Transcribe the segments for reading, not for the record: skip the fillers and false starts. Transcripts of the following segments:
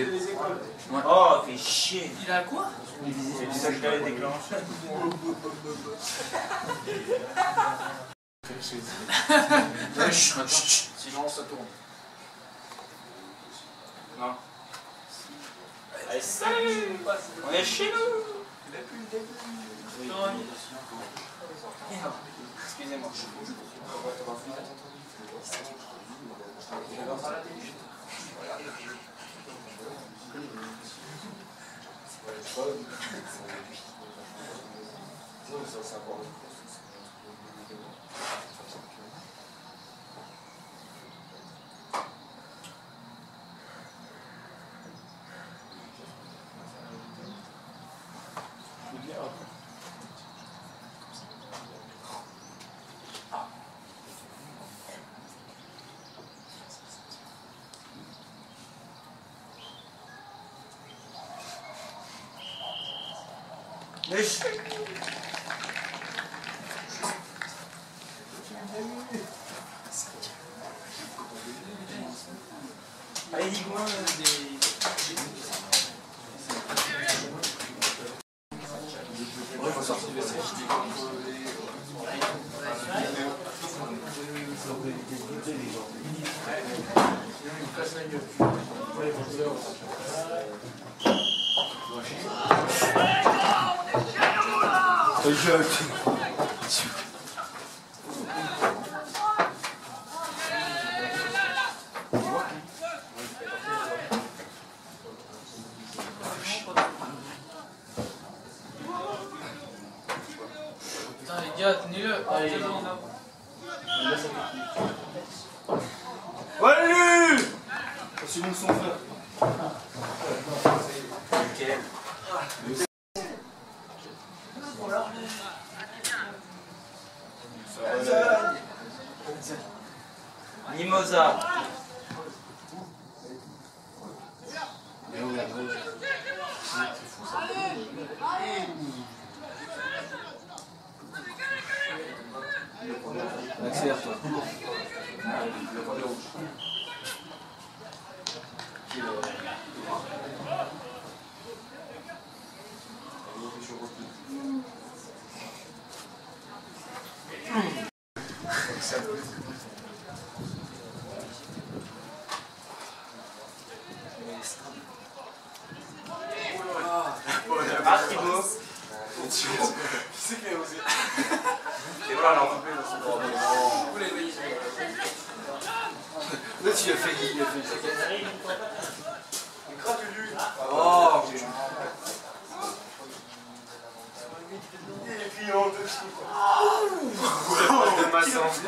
les écoles. Ouais. Oh, fait chier. Il a quoi? C'est ça que je l'avais déclenché. Sinon, ça tourne. Non. Allez, salut! On est chez nous! Depuis le début. Excusez-moi. Allez, dis-moi des... Ouais, je vais sortir du WC. Putain les gars, tenez-le. Salut! C'est bon son frère. Nickel. Mimosa. Accélère toi. Ah, Thibaut. Qui c'est qui a osé? C'est pas l'enfant. Vous les voyez. Là tu l'as fait, il a fait. Gratulus. Oh putain. Et puis on te chie. De ma santé.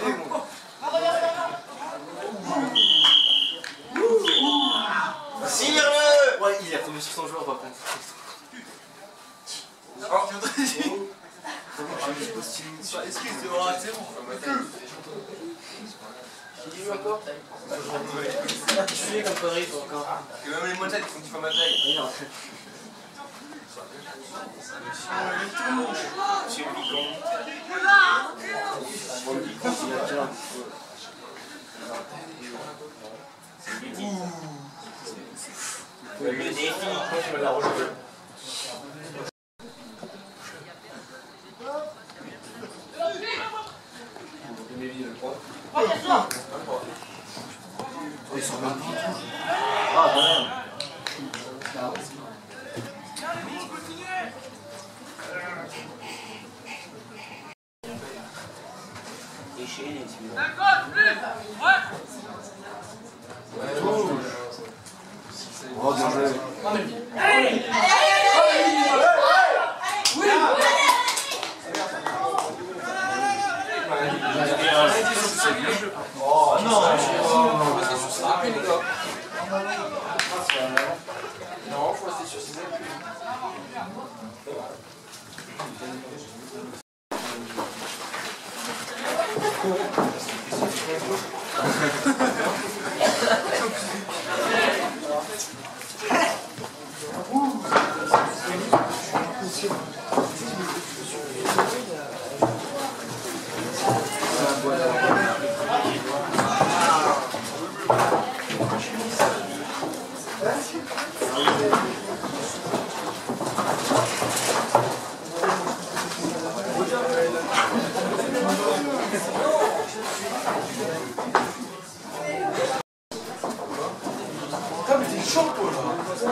Tire-le! Ouais, il est retombé sur son joueur par contre. Excuse-moi, c'est bon. Qui dit encore? Tu fais comme connerie toi encore. Et même les montagnes, ils font du ma taille. Monsieur le vicomte. Le défi. Je vais la rejouer. Ils sont même pas. Ah, voilà. Déchaîné, celui-là. Oh, bien joué. Oh non! Non, faut rester sur ses appuis. Putain, mais t'es chaud, toi, là.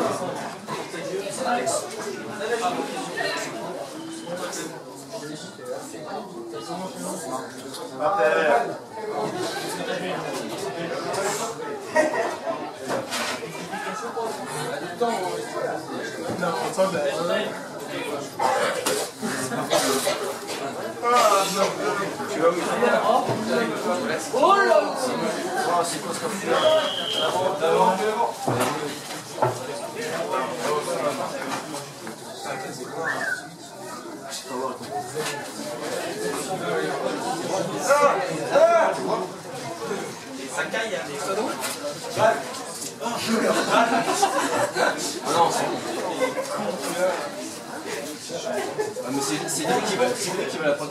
Oh là! C'est quoi ce qu'on fait? Ça caille, hein. Non, c'est bon. Ah, mais c'est lui qui va la prendre.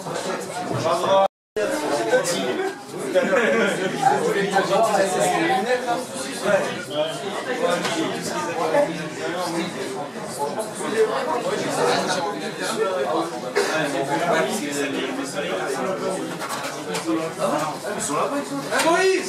Ils sont là-bas, ils sont là. Moïse!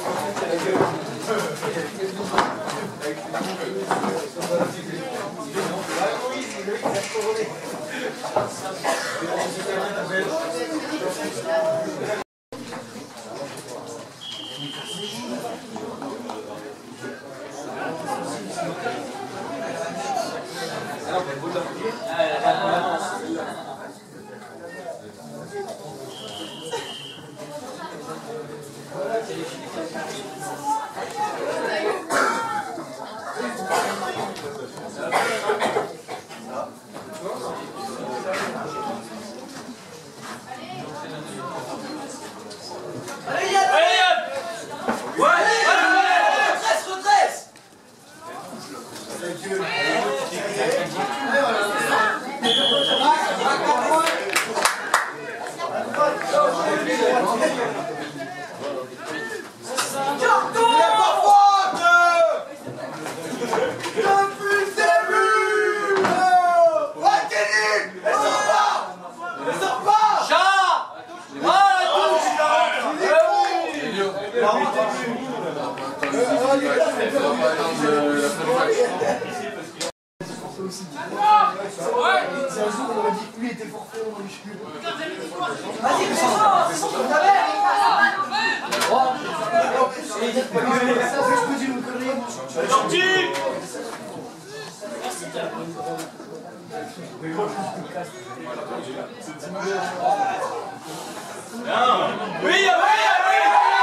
C'est un jour où on m'a dit que lui était forfait, on m'a dit je suis. Vas-y, mais c'est ça! C'est ça! Je peux dire une connerie. Gentil! Oui, oui, oui!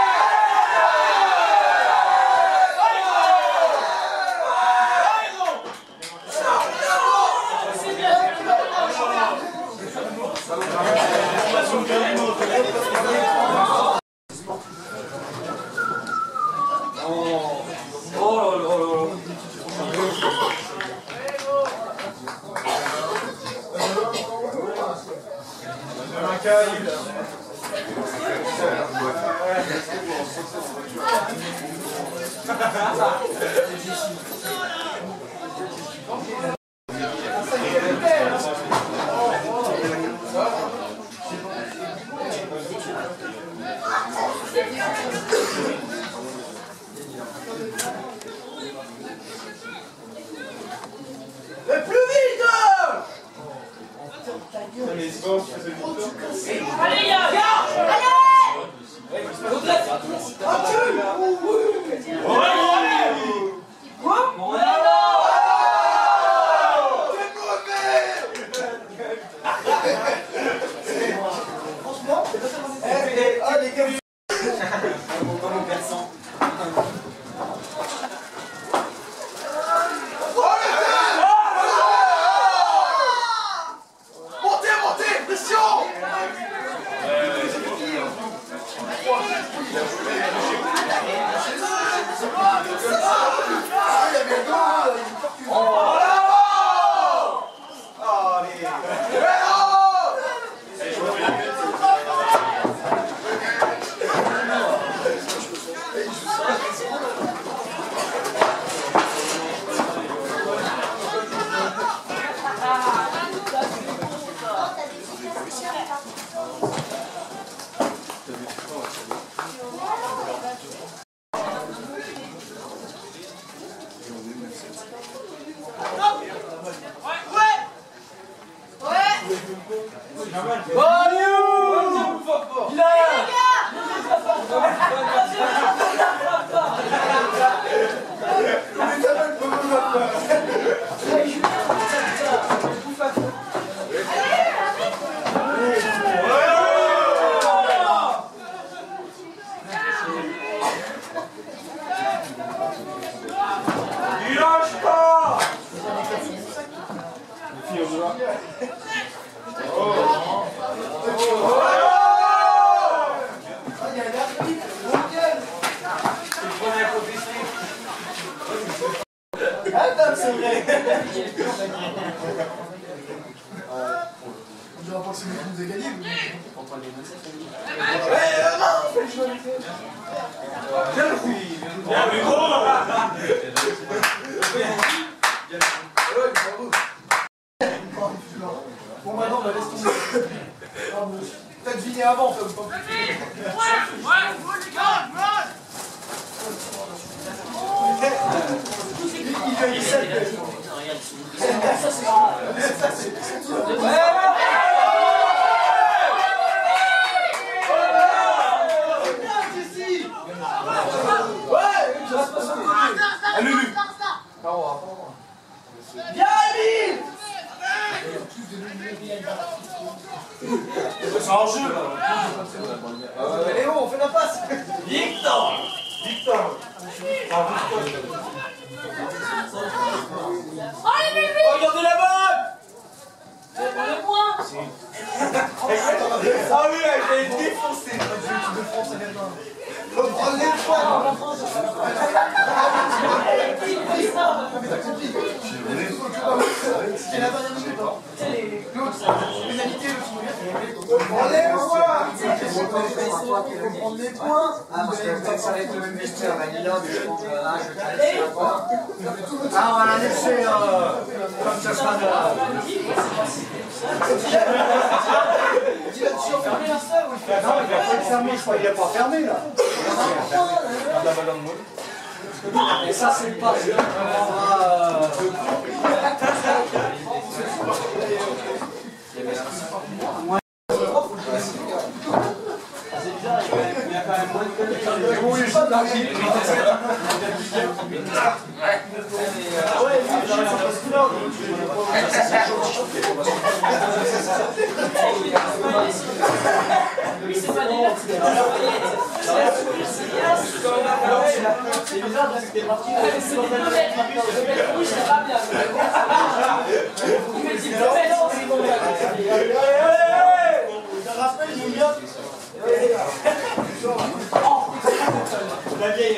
Allez, gars! Bien joué. C'est vrai. On dirait pas que c'est nous qui nous a gagné. Bon, maintenant, on va laisser tomber. T'as deviné avant, fait ou pas? Il fait ça, c'est c'est un jeu là. Léo, on fait la passe. Victor. Regardez la balle. C'est pour le point. Ah oui, elle est défoncée. Faut prendre les points. C'est la dernière minute. L'autre, pénalité, on les voit. Faut prendre les points. Ah, parce que ça va être le même vestiaire, Vanilla, mais je pense que là, je vais laisser la porte. Ah, on va la laisser comme ça sera de là. Non, il va pas être fermé, je crois qu'il n'est pas fermé là. Et ça, c'est le pas. Oui, c'est pas déjà, c'est bizarre parce que t'es parti. C'est des 2 mètres. Oui, c'est pas bien. Tu me dis 2 mètres, c'est bon. Ça rappelle, il y a La vieille,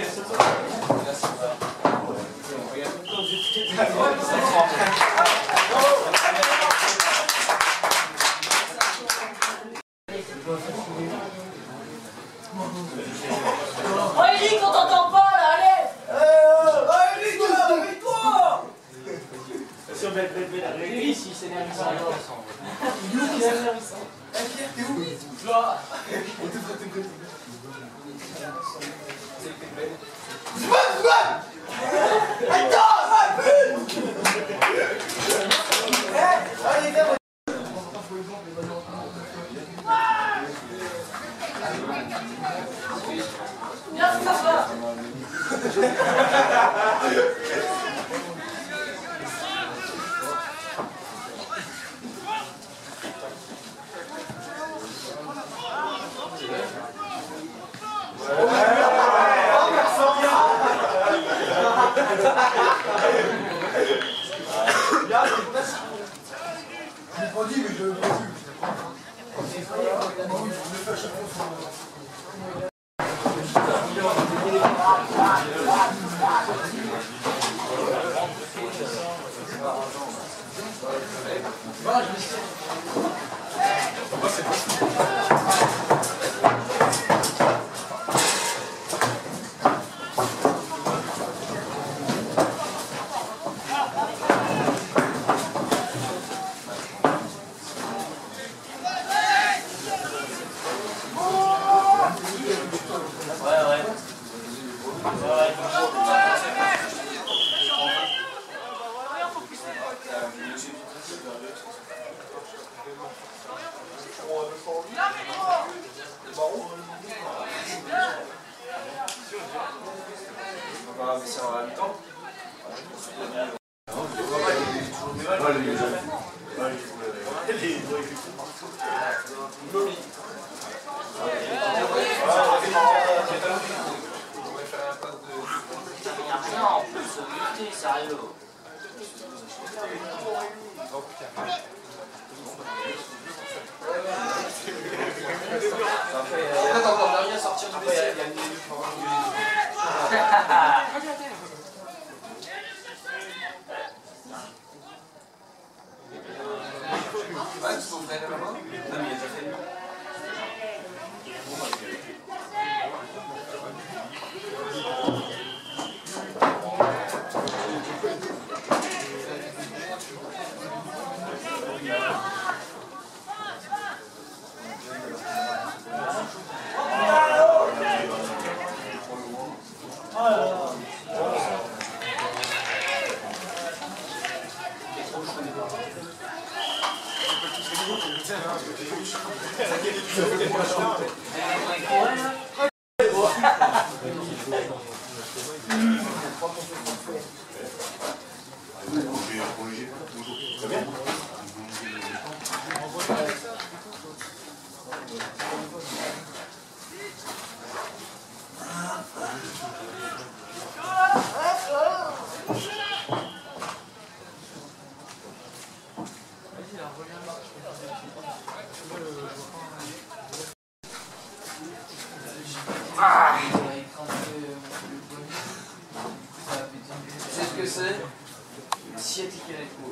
Oh, Eric, on t'entend pas là, allez. Eric, réveille-toi. sur belle. Lui, si, c'est nervissant. Il est où, Pierre? Pierre, t'es où? Là. Viens, ça va. Je l'ai pas dit, mais je l'ai pas vu. Oui, je l'ai fait à chaque fois. va baisser en même temps. Non, en plus, lutter, sérieux. T'as encore rien sortir du PC. Tu sais ce que c'est? Sciatique électro.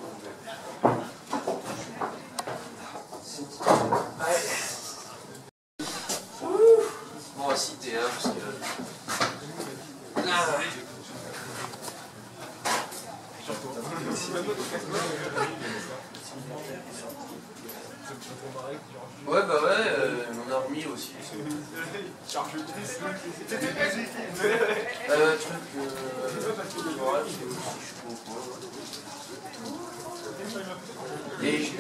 Bon, cité, hein, parce que... Ouais, bah ouais, on a remis aussi. Truc... Et je...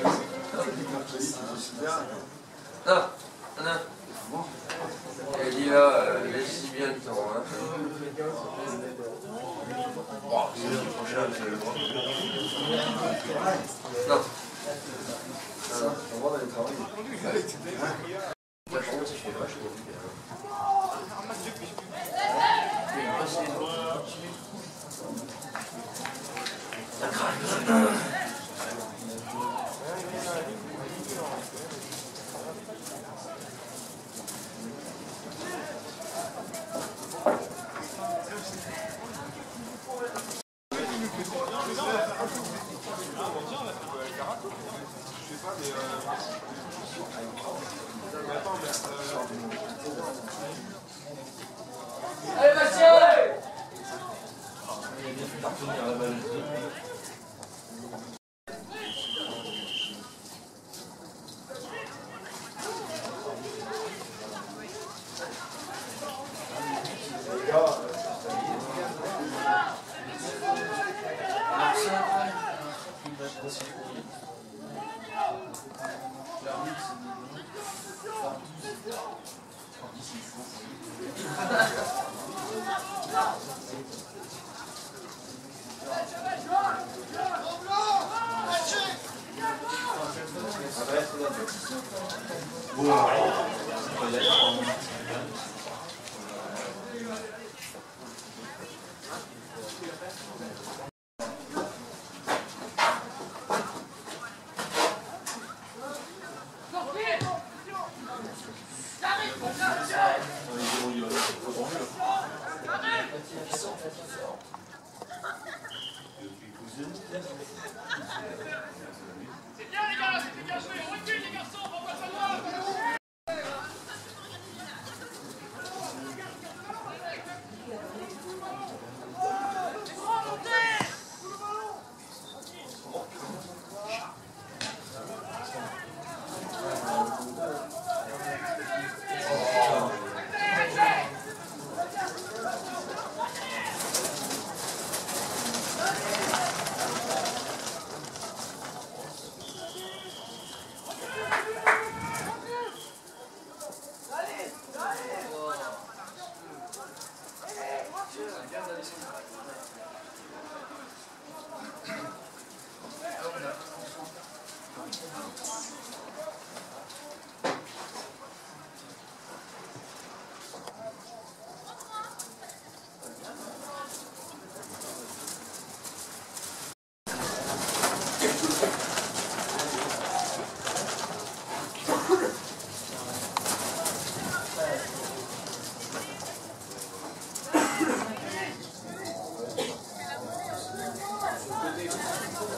Non, non. Elle dit là, laisse-y bien le temps. Hein. Oh, c'est le prochain, c'est le droit. Non. Non, on va aller travailler. Par contre, je fais vachement bien. Ça craque. Allez, Bastien! C'est bien les gars, c'est bien joué, on recule les garçons, on va pas loin.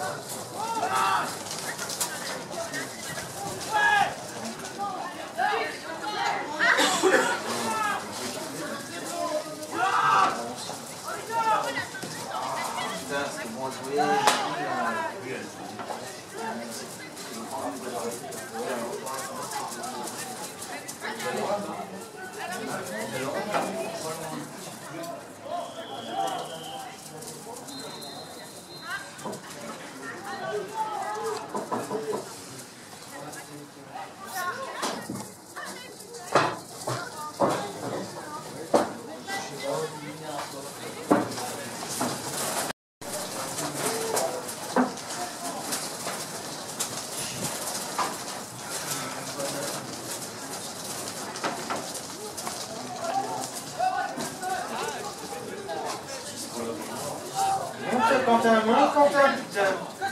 Quentin, mon Quentin, putain.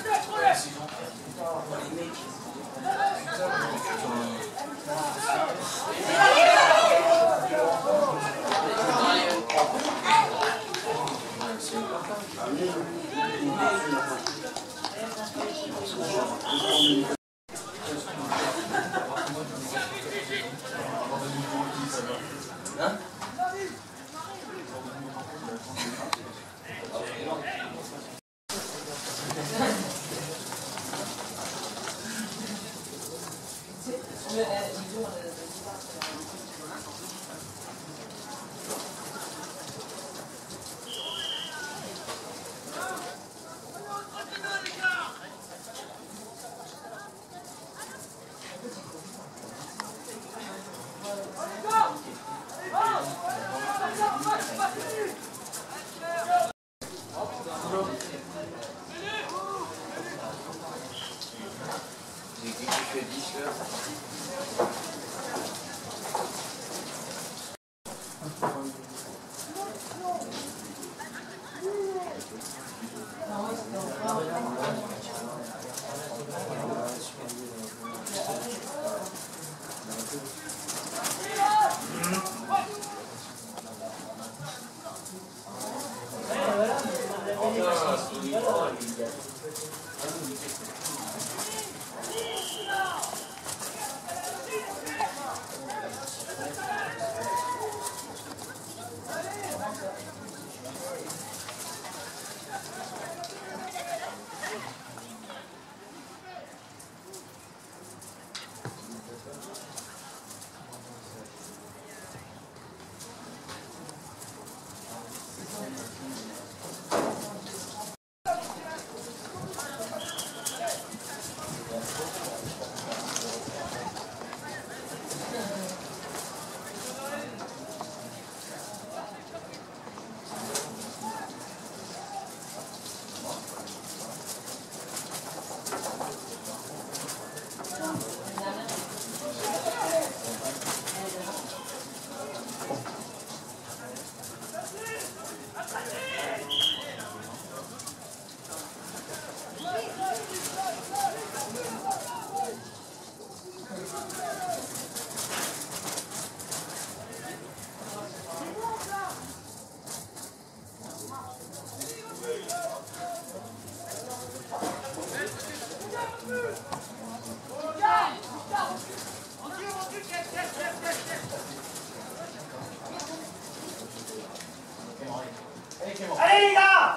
Allez les gars!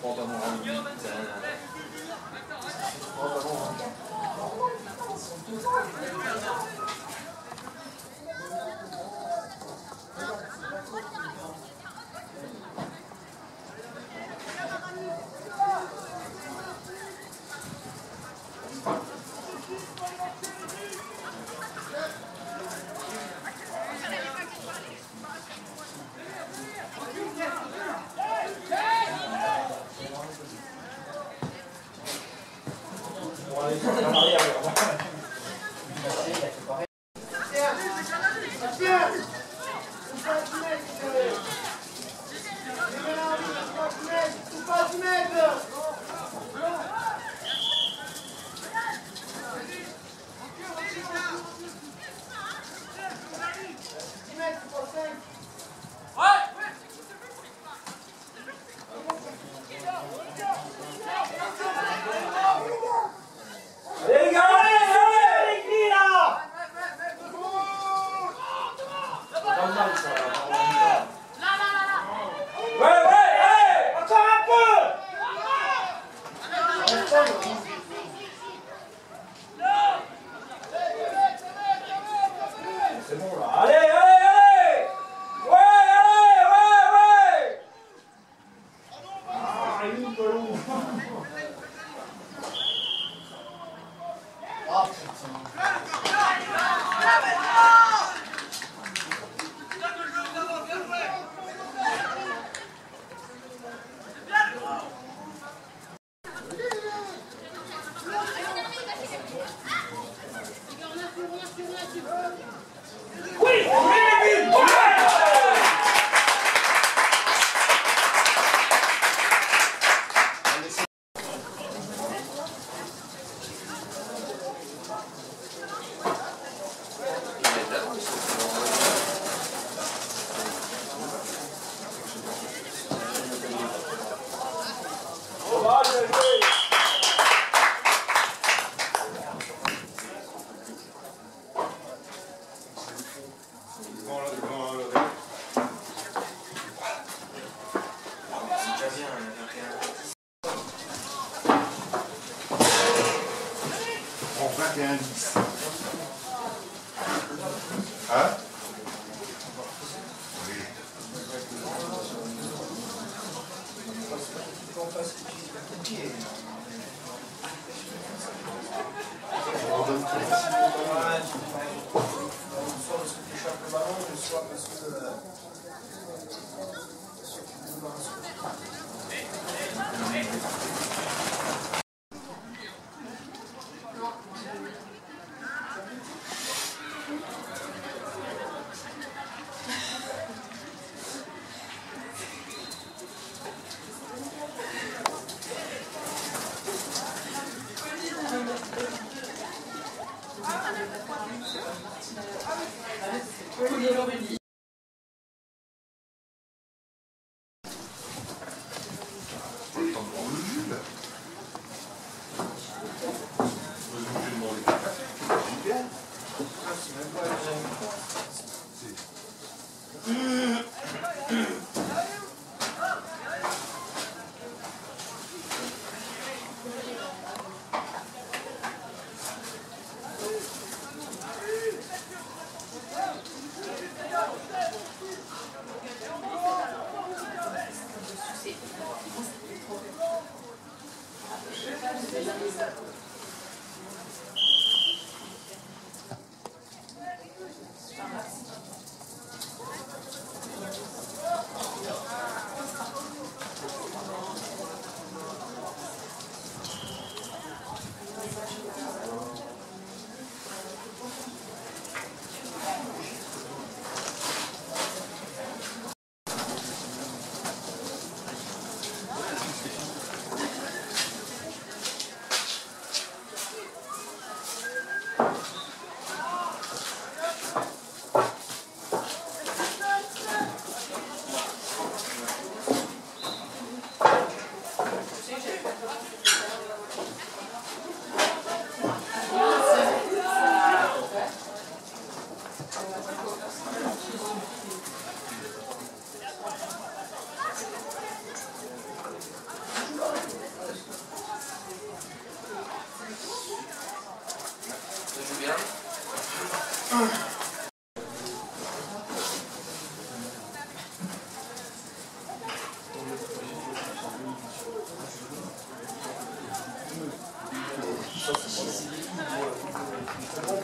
Hein?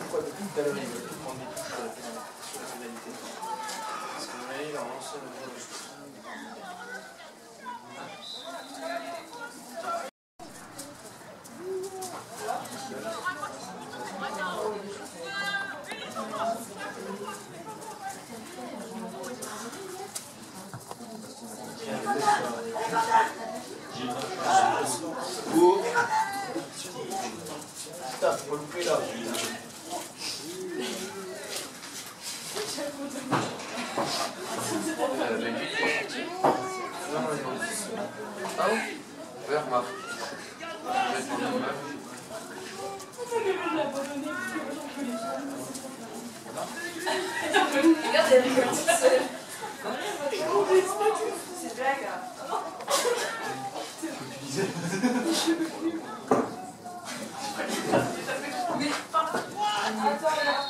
fois depuis tout à l'heure, il veut prendre des touches sur la pénalité. Parce que là, il a relancé le jeu. Putain, faut pas louper là. Ah oui? Ouais, remarque. Regarde, elle rigole toute seule. C'est blague. Attends, là.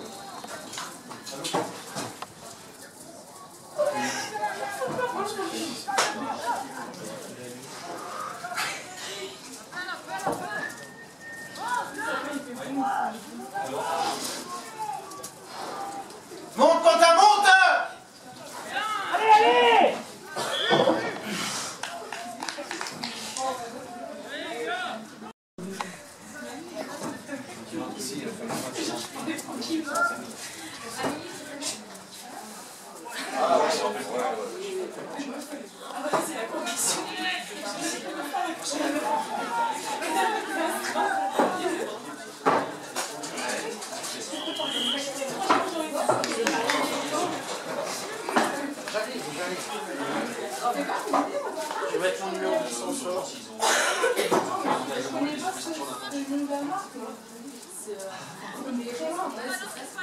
Monte, Quentin, monte! Allez, allez! C'est la conviction. Je vais mettre mon numéro de sponsor. Je connais pas ce nom de la marque. C'est vraiment ouais, c'est ça.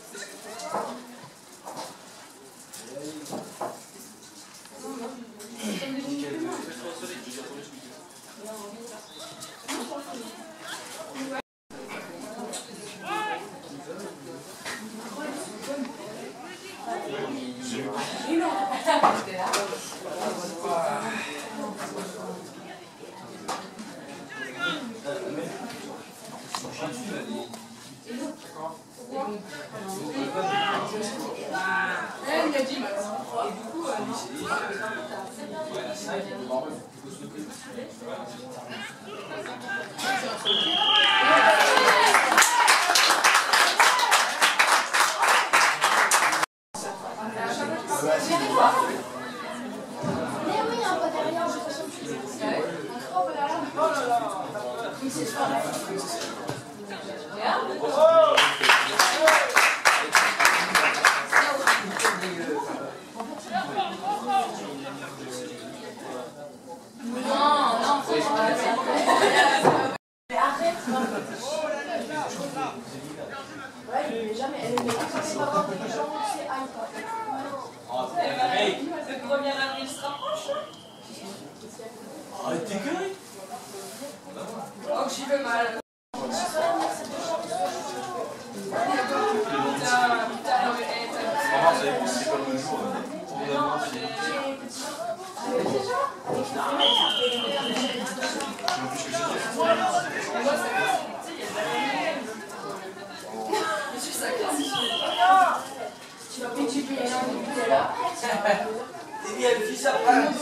Elle m'a dit maintenant. Et du coup, le 1er avril se rapproche. Arrête tes gueules! Oh, j'y vais mal. C'est pas le même jour. Tu vas péter du là. Et bien, elle fit sa place.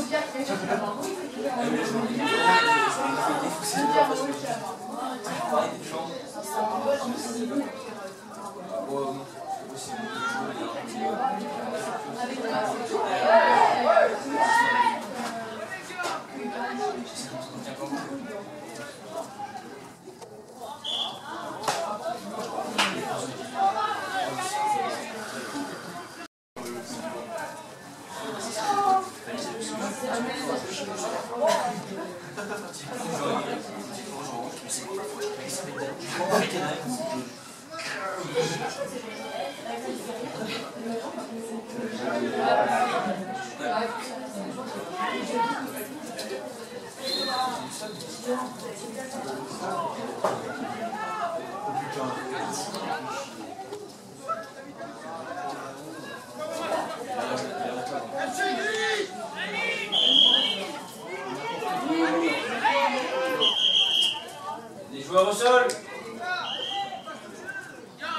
Les joueurs au sol.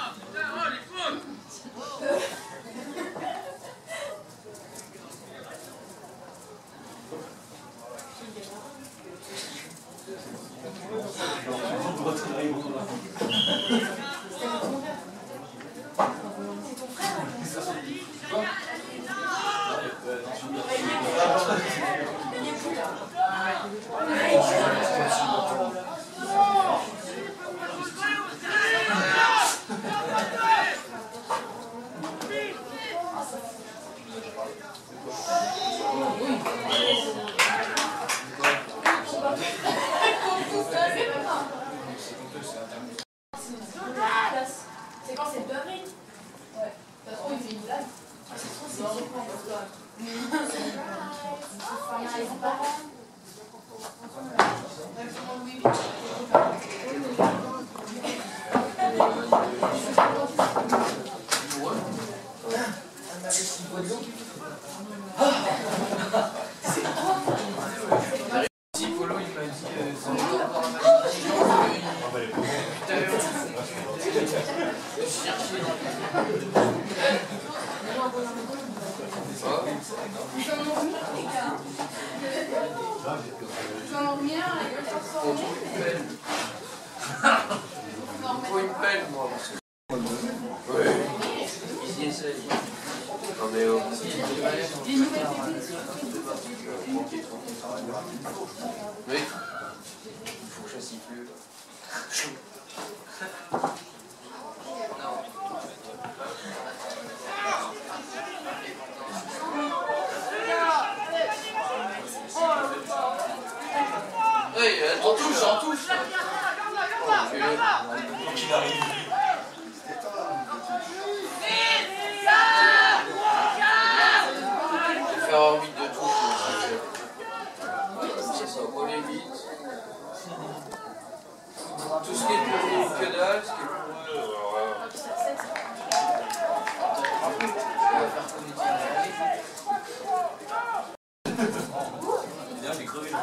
C'est quand c'est le 2 avril? Ouais. T'as trop, il fait une blague. C'est trop, c'est Faut une pelle, moi. Oui. Ils y essayent. Non mais oh. Oui. Il faut que je siffle. Oui, en touche, en touche. Pour qu'il arrive. Faire un vide de touche. C'est ça, voler vite. Tout ce qui est pour nous, que dalle, ce qui est pour eux, voilà. D'ailleurs, j'ai crevé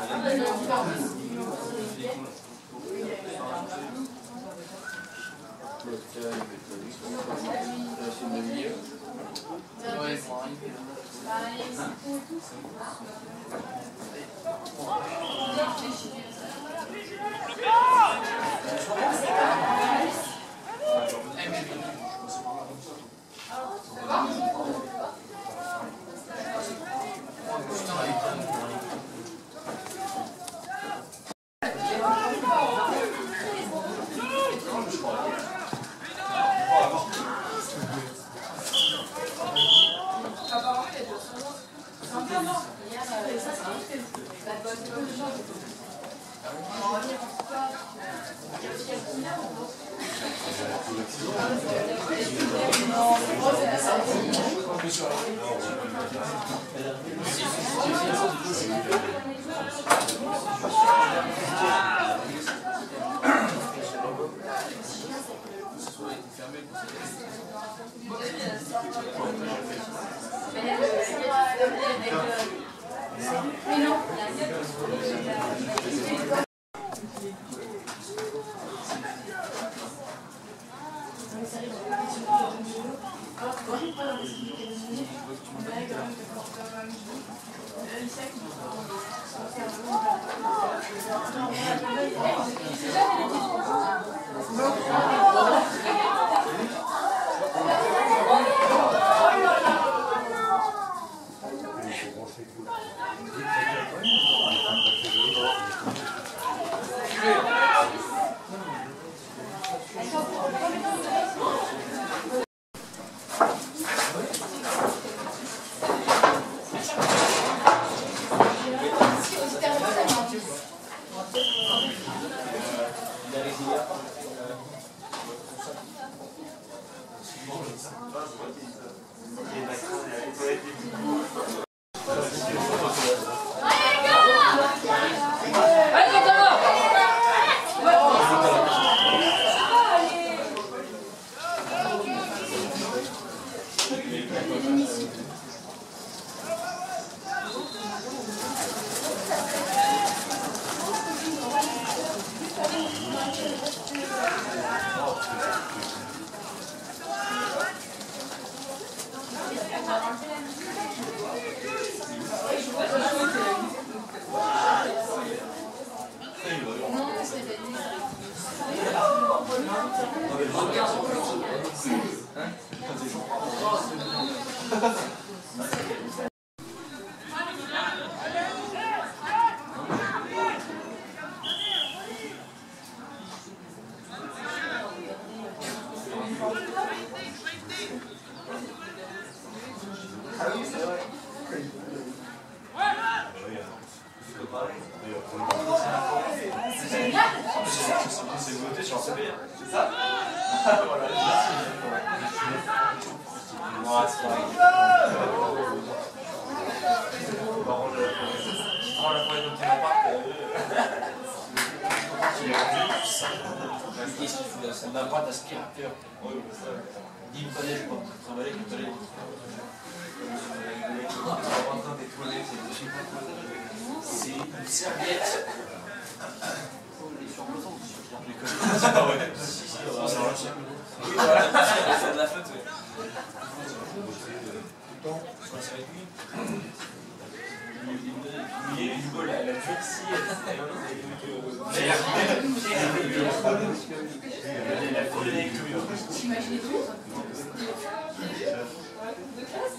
C'est voté sur CP, c'est ça? Voilà. Moi, c'est pareil. Je prends la forêt de Qu'est-ce qu'il fout là? C'est ma droite aspirateur. Dis le palais, je crois. Travailler avec le palais. C'est une serviette. C'est pas vrai. Oui, voilà, c'est de la flotte, ouais. Ça va être lui. Il y a du bol, la durcie, T'imaginais tout? De classe?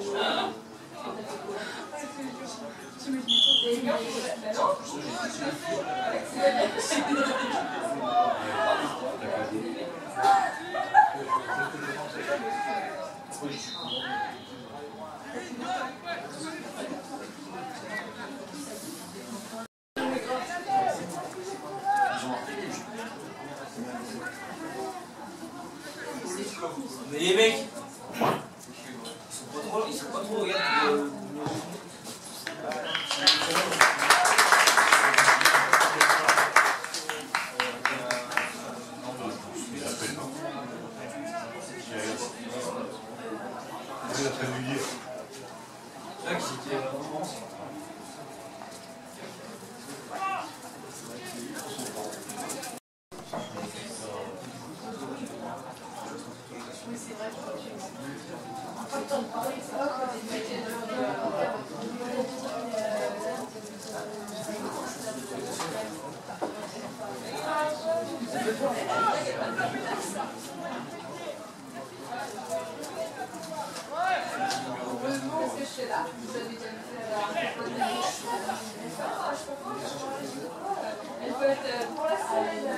Mais les mecs, ils sont pas trop, regarde. Elle peut être pour la semaine,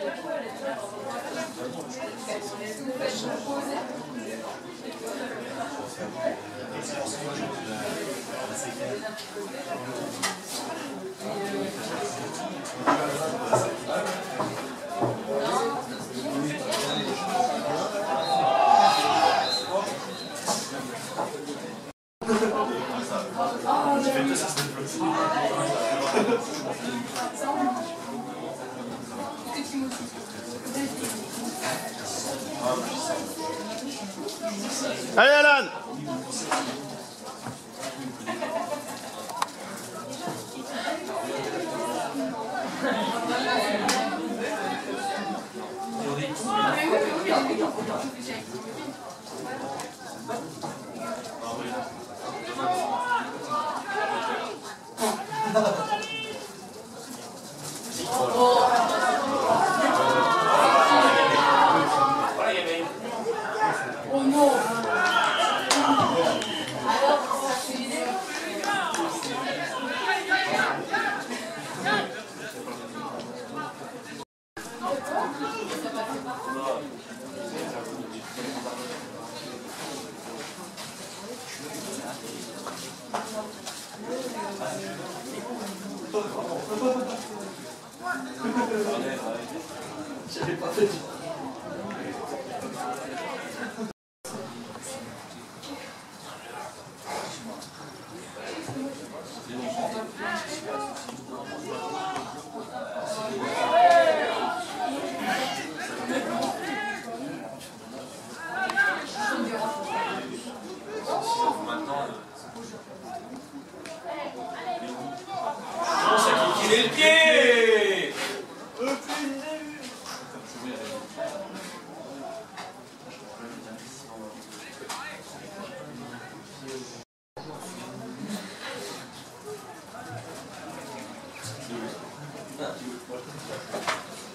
Allez Alan! oh non! Alors, ça fait l'idée. J'avais pas fait. Il est le pied!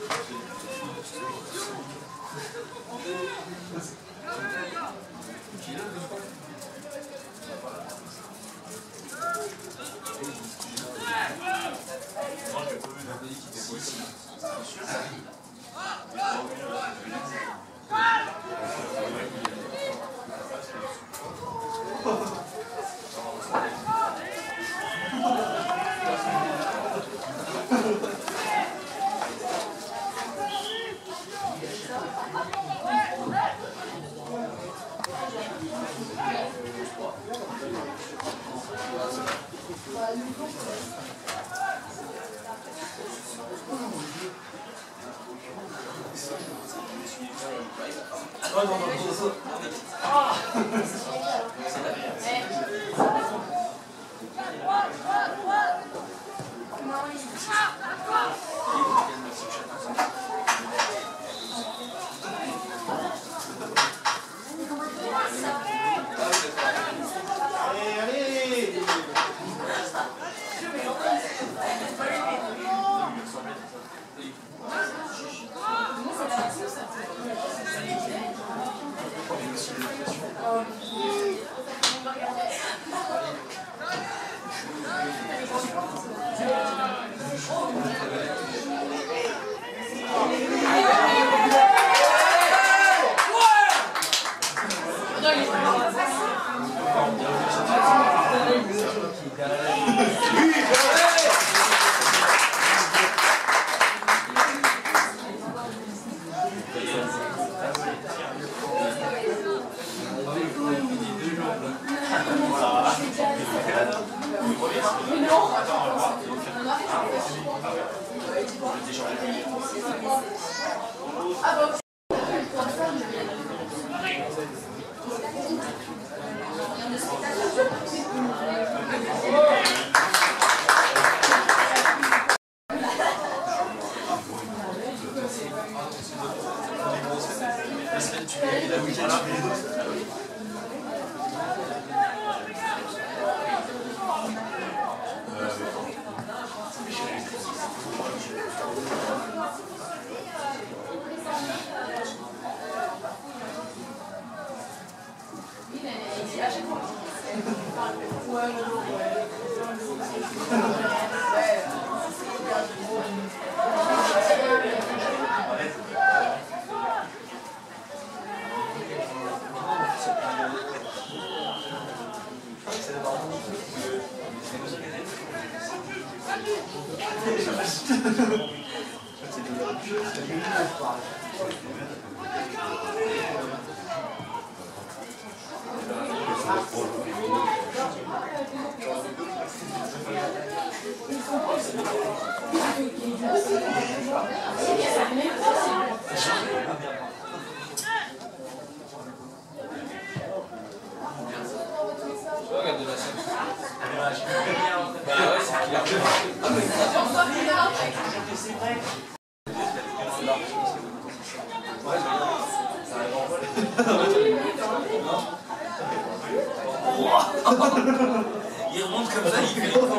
Il remonte comme ça, il fait les camps.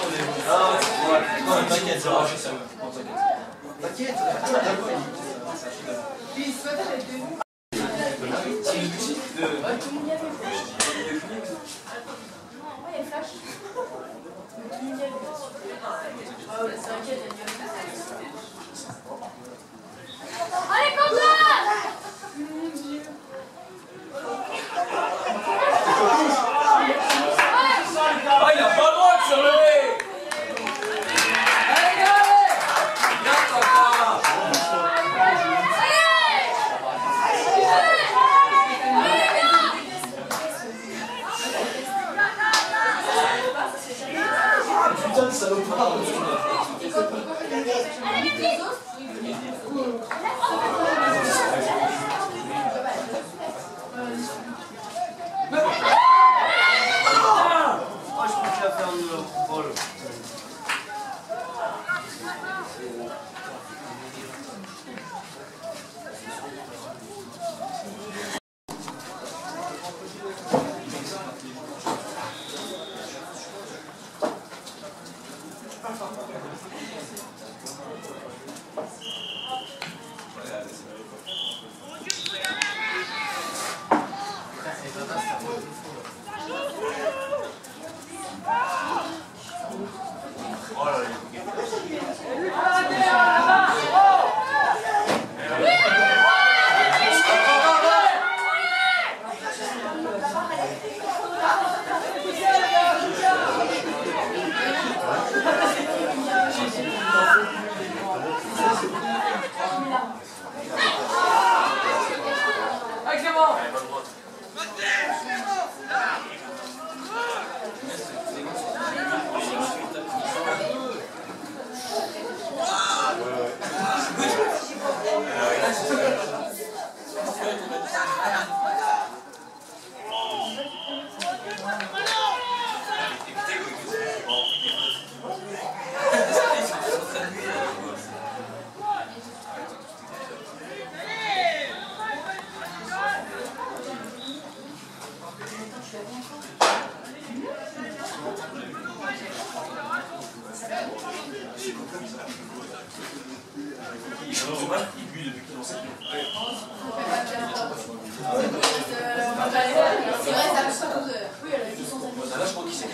Ah, ouais, t'inquiète, ça va, ça va. T'inquiète. C'est l'outil de... Allez, Quentin! Ah, il a pas le droit de se relever! Allez, allez! Viens, papa! Putain de salopard! Je crois qu'il a fait un vol. C'est vrai, ça me semble. Oui, elle a dit son ami. Là, je crois qu'il s'est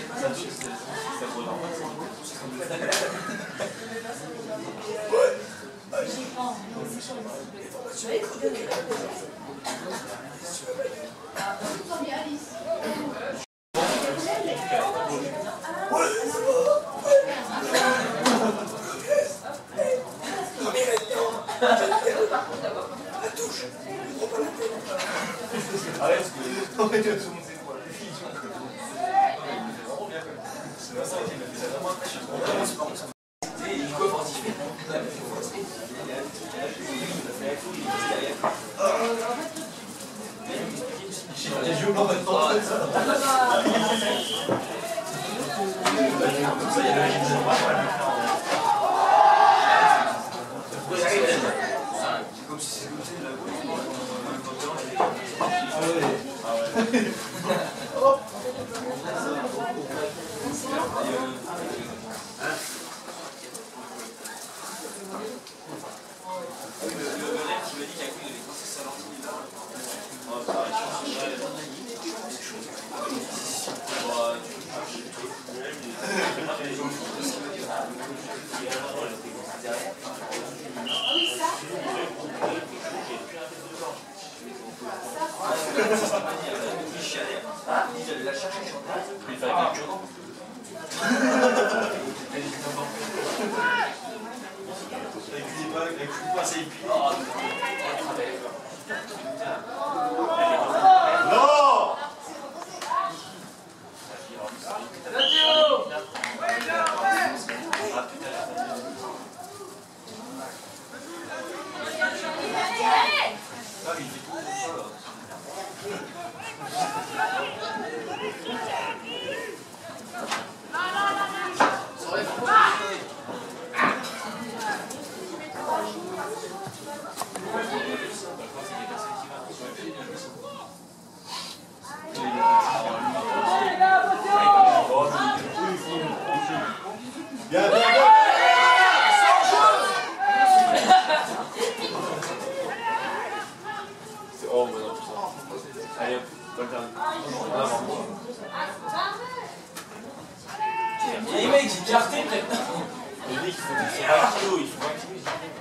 Les mecs, ils écartés peut-être. Les mecs, il faut 20 kilos, il faut 20 kilos.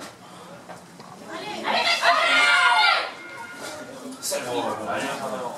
Ça le fait. Allez, en avant.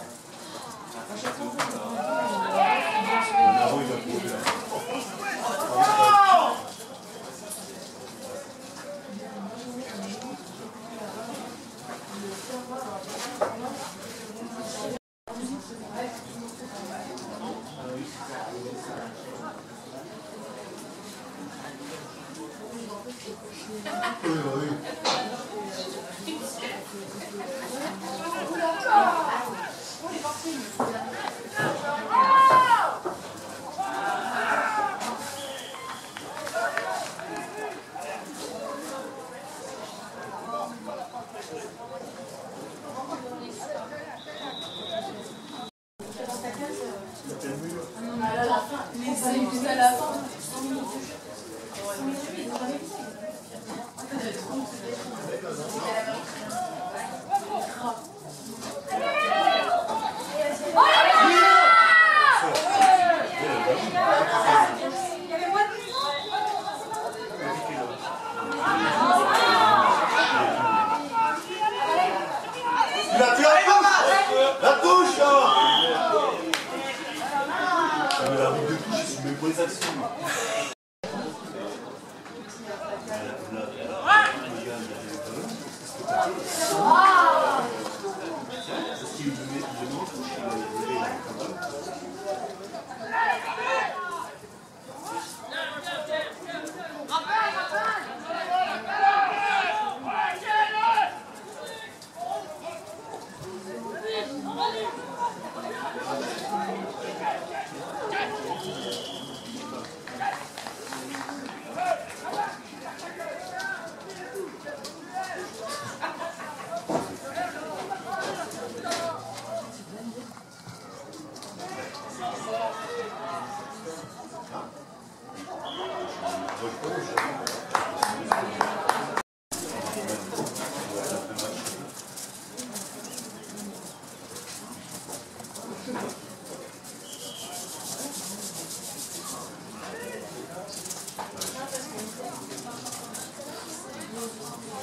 À la fin.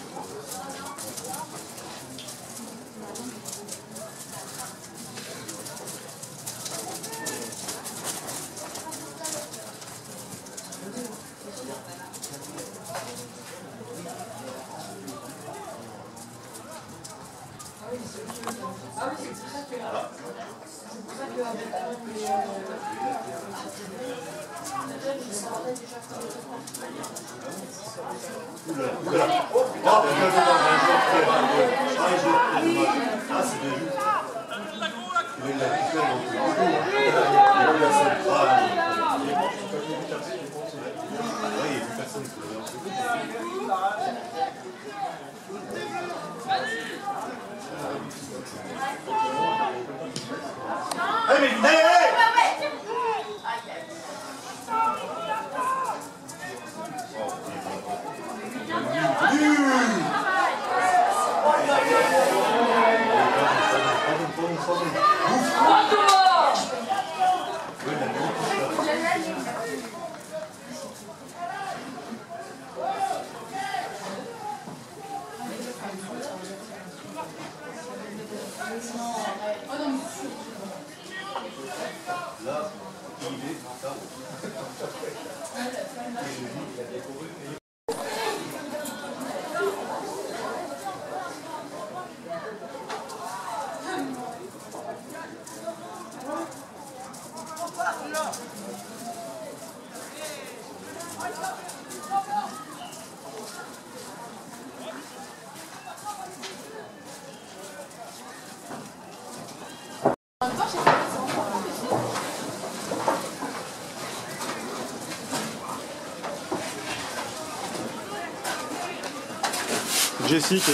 Jessica.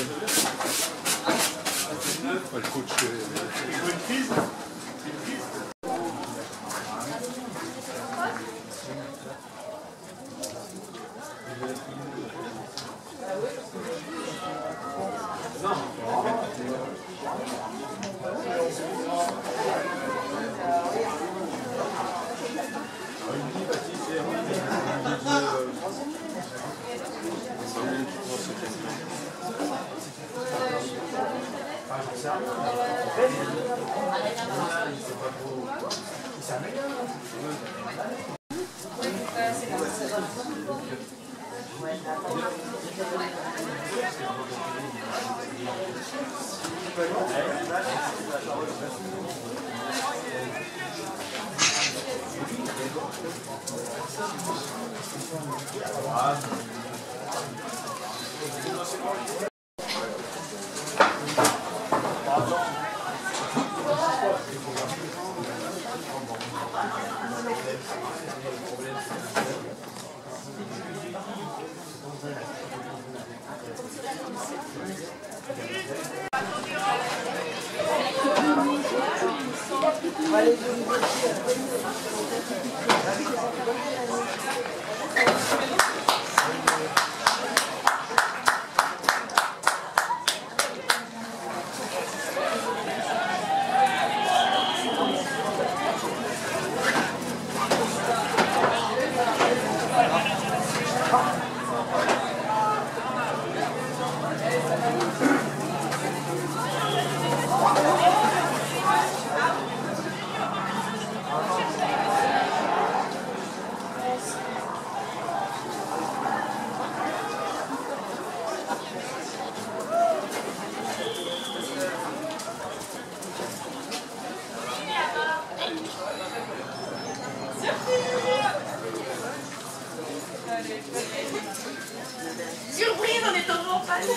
Surprise, on est en campagne.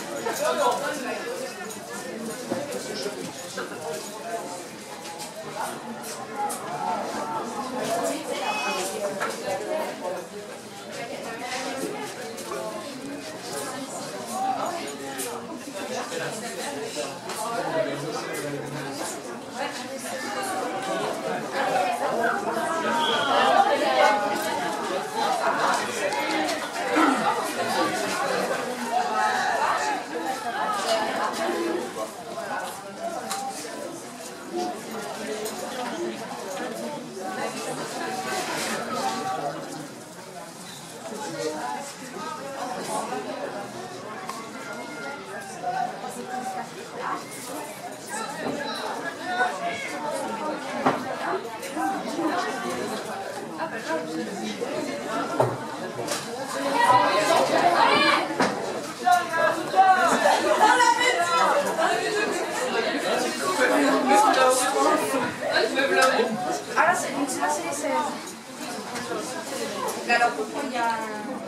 Alors pourquoi il y a un...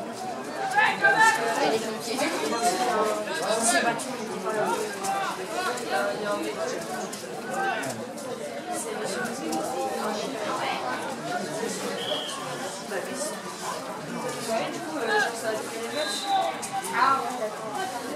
les pompiers. C'est battu. Il y a un mec. Ah ouais, d'accord.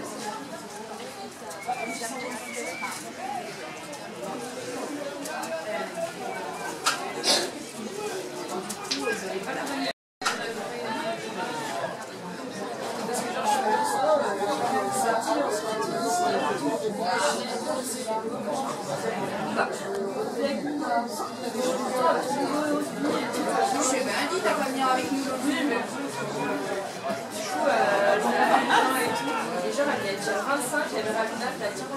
Je t'ai bien dit, t'as pas venir avec nous. Déjà, elle est déjà 25, elle avait Ravina, elle a 40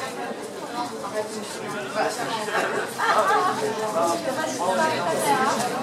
Ah,